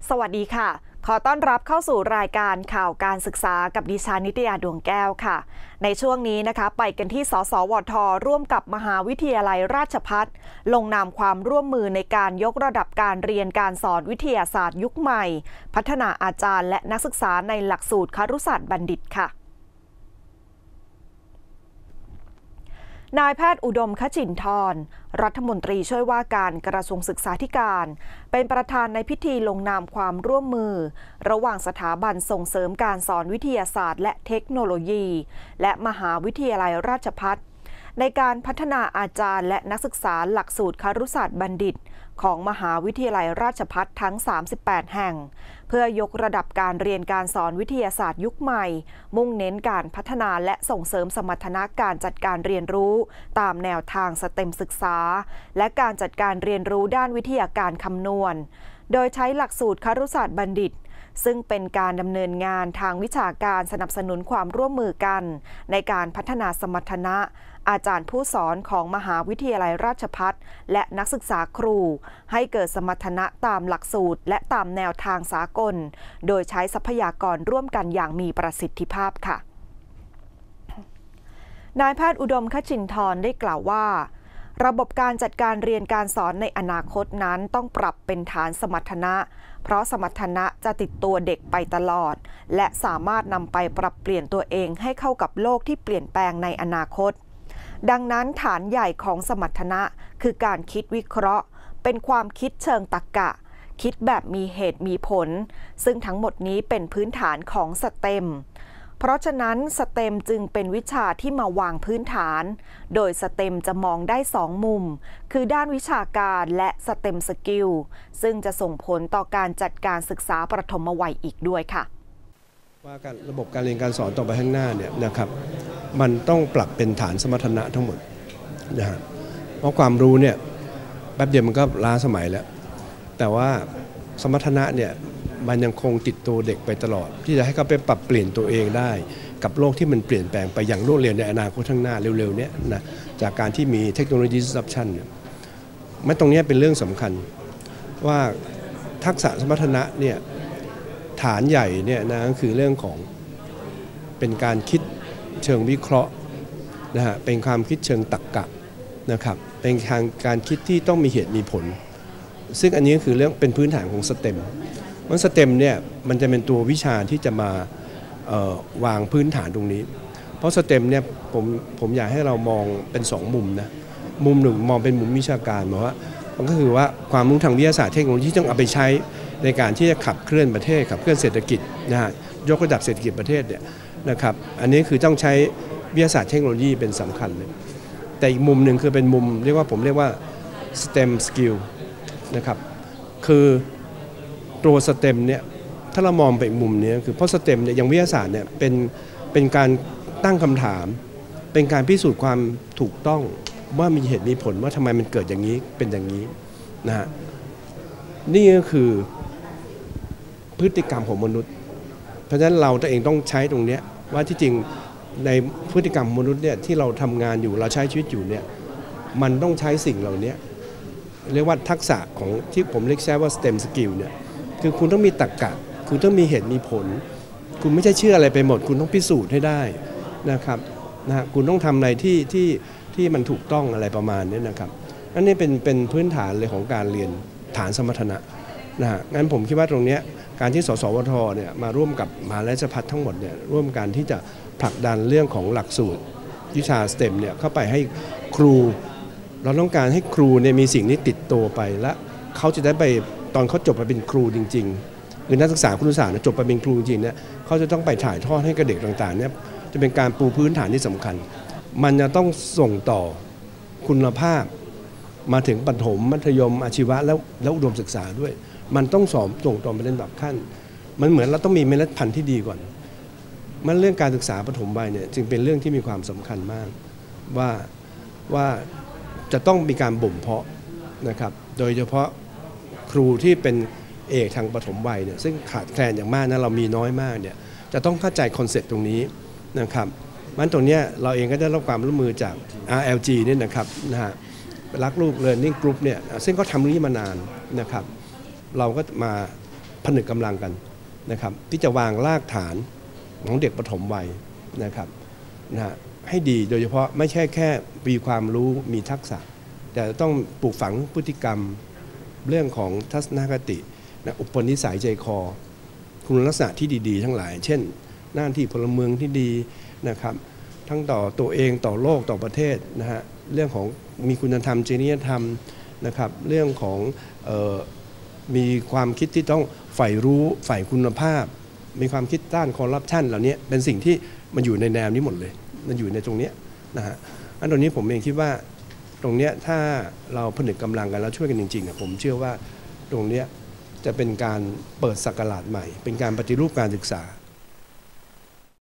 สวัสดีค่ะขอต้อนรับเข้าสู่รายการข่าวการศึกษากับดิฉันนิตยาดวงแก้วค่ะในช่วงนี้นะคะไปกันที่สสวท.ร่วมกับมหาวิทยาลัยราชภัฏลงนามความร่วมมือในการยกระดับการเรียนการสอนวิทยาศาสตร์ยุคใหม่พัฒนาอาจารย์และนักศึกษาในหลักสูตรครุศาสตร์บัณฑิตค่ะนายแพทย์อุดมคจินทร์รัฐมนตรีช่วยว่าการกระทรวงศึกษาธิการเป็นประธานในพิธีลงนามความร่วมมือระหว่างสถาบันส่งเสริมการสอนวิทยาศาสตร์และเทคโนโลยีและมหาวิทยาลัยราชภัฏในการพัฒนาอาจารย์และนักศึกษาหลักสูตรครุศาสตร์บัณฑิตของมหาวิทยาลัยราชภัฏทั้ง38แห่งเพื่อยกระดับการเรียนการสอนวิทยาศาสตร์ยุคใหม่มุ่งเน้นการพัฒนาและส่งเสริมสมรรถนะการจัดการเรียนรู้ตามแนวทางสเต็มศึกษาและการจัดการเรียนรู้ด้านวิทยาการคำนวณโดยใช้หลักสูตรครุศาสตร์บัณฑิตซึ่งเป็นการดำเนินงานทางวิชาการสนับสนุนความร่วมมือกันในการพัฒนาสมรรถนะอาจารย์ผู้สอนของมหาวิทยาลัยราชภัฏและนักศึกษาครูให้เกิดสมรรถนะตามหลักสูตรและตามแนวทางสากลโดยใช้ทรัพยากรร่วมกันอย่างมีประสิทธิภาพค่ะนายแพทย์อุดมคจินทร์ได้กล่าวว่าระบบการจัดการเรียนการสอนในอนาคตนั้นต้องปรับเป็นฐานสมรรถนะเพราะสมรรถนะจะติดตัวเด็กไปตลอดและสามารถนำไปปรับเปลี่ยนตัวเองให้เข้ากับโลกที่เปลี่ยนแปลงในอนาคตดังนั้นฐานใหญ่ของสมรรถนะคือการคิดวิเคราะห์เป็นความคิดเชิงตรรกะคิดแบบมีเหตุมีผลซึ่งทั้งหมดนี้เป็นพื้นฐานของสเต็มเพราะฉะนั้นสเต็มจึงเป็นวิชาที่มาวางพื้นฐานโดยสเต็มจะมองได้2มุมคือด้านวิชาการและสเต็มสกิลซึ่งจะส่งผลต่อการจัดการศึกษาประถมวัยอีกด้วยค่ะว่าการระบบการเรียนการสอนต่อไปข้างหน้าเนี่ยนะครับมันต้องปรับเป็นฐานสมรรถนะทั้งหมดนะฮะเพราะความรู้เนี่ยแป๊บเดียวมันก็ล้าสมัยแล้วแต่ว่าสมรรถนะเนี่ยมันยังคงติดตัวเด็กไปตลอดที่จะให้เขาไปปรับเปลี่ยนตัวเองได้กับโลกที่มันเปลี่ยนแปลงไปอย่างรวดเร็วในอนาคตข้างหน้าเร็วๆเนี่ยนะจากการที่มีเทคโนโลยี disruption เนี่ยมันตรงนี้เป็นเรื่องสำคัญว่าทักษะสมรรถนะเนี่ยฐานใหญ่เนี่ยนะก็คือเรื่องของเป็นการคิดเชิงวิเคราะห์นะฮะเป็นความคิดเชิงตรรกะนะครับเป็นการคิดที่ต้องมีเหตุมีผลซึ่งอันนี้ก็คือเรื่องเป็นพื้นฐานของสเต็มเพราะสเต็มเนี่ยมันจะเป็นตัววิชาที่จะมาวางพื้นฐานตรงนี้เพราะสเต็มเนี่ยผมอยากให้เรามองเป็น2มุมนะมุมหนึ่งมองเป็นมุมวิชาการหมายว่ามันก็คือว่าความรู้ทางวิทยาศาสตร์เทคโนโลยีที่ต้องเอาไปใช้ในการที่จะขับเคลื่อนประเทศขับเคลื่อนเศรษฐกิจนะฮะยกระดับเศรษฐกิจประเทศเนี่ยนะครับอันนี้คือต้องใช้วิทยาศาสตร์เทคโนโลยีเป็นสำคัญเลยแต่อีกมุมหนึ่งคือเป็นมุมผมเรียกว่า STEM skill นะครับคือตัว STEM เนี่ยถ้าเรามองไปอีกมุมนี้คือเพราะ STEM เนี่ยอย่างวิทยาศาสตร์เนี่ยเป็นการตั้งคำถามเป็นการพิสูจน์ความถูกต้องว่ามีเหตุมีผลว่าทำไมมันเกิดอย่างนี้เป็นอย่างนี้นะฮะนี่ก็คือพฤติกรรมของมนุษย์เพราะฉะนั้นเราตัวเองต้องใช้ตรงนี้ว่าที่จริงในพฤติกรรมมนุษย์เนี่ยที่เราทำงานอยู่เราใช้ชีวิตอยู่เนี่ยมันต้องใช้สิ่งเหล่านี้เรียกว่าทักษะของที่ผมเรียกใช้ว่า STEM skill เนี่ยคือคุณต้องมีตรรกะคุณต้องมีเหตุมีผลคุณไม่ใช่เชื่ออะไรไปหมดคุณต้องพิสูจน์ให้ได้นะครับคุณต้องทำอะไรที่มันถูกต้องอะไรประมาณนี้นะครับอันนี้เป็นพื้นฐานเลยของการเรียนฐานสมรรถนะงั้นผมคิดว่าตรงนี้การที่สสวทเนี่ยมาร่วมกับมหาวิทยาลัยราชภัฏทั้งหมดเนี่ยร่วมกันที่จะผลักดันเรื่องของหลักสูตรวิชา STEM เนี่ยเข้าไปให้ครูเราต้องการให้ครูเนี่ยมีสิ่งนี้ติดตัวไปและเขาจะได้ไปตอนเขาจบมาเป็นครูจริงๆหรือนักศึกษาครุศาสตร์จบมาเป็นครูจริงๆเนี่ยเขาจะต้องไปถ่ายทอดให้กับเด็กต่างๆเนี่ยจะเป็นการปูพื้นฐานที่สำคัญมันจะต้องส่งต่อคุณภาพมาถึงประถมมัธยมอาชีวะแล้วอุดมศึกษาด้วยมันต้องส่งต่อไปเป็นลำดับขั้นมันเหมือนเราต้องมีเมล็ดพันธุ์ที่ดีก่อนมันเรื่องการศึกษาประถมวัยเนี่ยจึงเป็นเรื่องที่มีความสำคัญมากว่าจะต้องมีการบ่มเพาะนะครับโดยเฉพาะครูที่เป็นเอกทางประถมวัยเนี่ยซึ่งขาดแคลนอย่างมากนะเรามีน้อยมากเนี่ยจะต้องเข้าใจคอนเซ็ปต์ตรงนี้นะครับมันตรงนี้เราเองก็ได้รับความร่วมมือจาก RLG เนี่ยนะครับรักลูก Learning Group เนี่ยซึ่งก็ทำเรื่องนี้มานานนะครับเราก็มาผนึกกำลังกันนะครับที่จะวางรากฐานของเด็กปฐมวัยนะครับให้ดีโดยเฉพาะไม่ใช่แค่มีความรู้มีทักษะแต่ต้องปลูกฝังพฤติกรรมเรื่องของทัศนคติอุปนิสัยใจคอคุณลักษณะที่ดีๆทั้งหลายเช่นหน้าที่พลเมืองที่ดีนะครับทั้งต่อตัวเองต่อโลกต่อประเทศนะฮะเรื่องของมีคุณธรรมจริยธรรมนะครับเรื่องของมีความคิดที่ต้องใฝ่รู้ใฝ่คุณภาพมีความคิดต้านคอร์รัปชันเหล่านี้เป็นสิ่งที่มันอยู่ในแนวนี้หมดเลยมันอยู่ในตรงนี้นะฮะอันตรงนี้ผมเองคิดว่าตรงนี้ถ้าเราผนึกกำลังกันแล้วช่วยกันจริงๆผมเชื่อว่าตรงนี้จะเป็นการเปิดศักราชใหม่เป็นการปฏิรูปการศึกษา